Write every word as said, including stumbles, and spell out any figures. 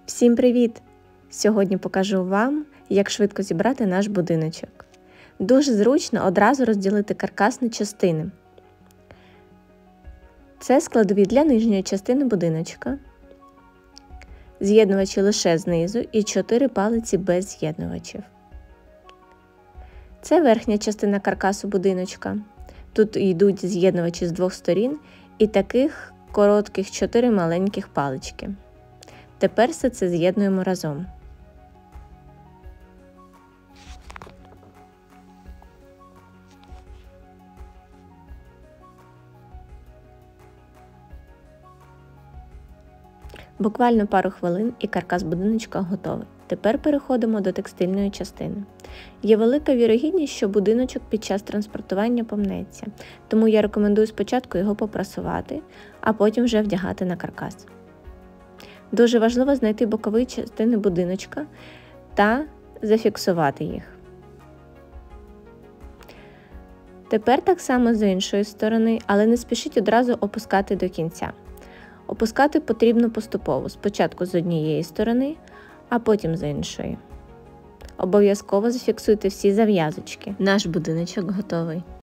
Всім привіт! Сьогодні покажу вам, як швидко зібрати наш будиночок. Дуже зручно одразу розділити каркас на частини. Це складові для нижньої частини будиночка, з'єднувачі лише знизу і чотири палиці без з'єднувачів. Це верхня частина каркасу будиночка. Тут йдуть з'єднувачі з двох сторін і таких коротких чотири маленьких палички. Тепер все це з'єднуємо разом. Буквально пару хвилин і каркас будиночка готовий. Тепер переходимо до текстильної частини. Є велика вірогідність, що будиночок під час транспортування помнеться, тому я рекомендую спочатку його попрасувати, а потім вже вдягати на каркас. Дуже важливо знайти бокові частини будиночка та зафіксувати їх. Тепер так само з іншої сторони, але не спішіть одразу опускати до кінця. Опускати потрібно поступово, спочатку з однієї сторони, а потім з іншої. Обов'язково зафіксуйте всі зав'язочки. Наш будиночок готовий.